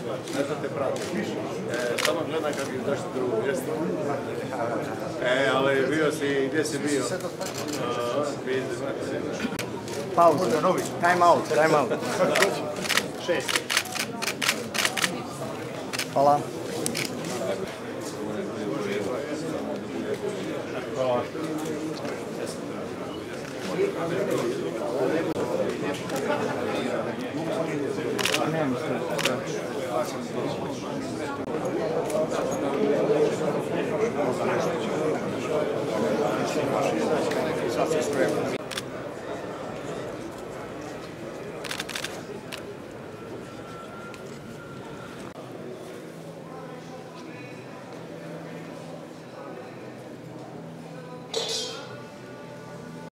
Ne znam te prati. Samo gledam kako bi došli drugo mjesto. Ali bio si, gdje si bio? Pauza. Time out. 6. Hvala. Sad se spremno.